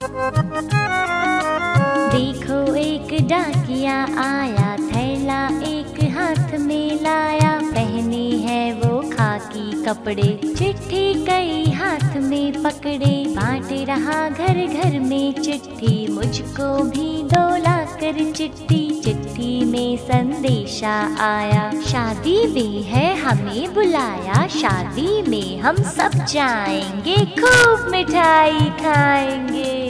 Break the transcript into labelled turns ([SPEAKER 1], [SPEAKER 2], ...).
[SPEAKER 1] देखो एक डाकिया आया, थैला एक हाथ में लाया। पहने है वो खाकी कपड़े, चिट्ठी कई हाथ में पकड़े। बांट रहा घर घर में चिट्ठी, मुझको भी डोला कर चिट्ठी। चिट्ठी में संदेशा आया, शादी में है हमें बुलाया। शादी में हम सब जाएंगे, खूब मिठाई खाएंगे।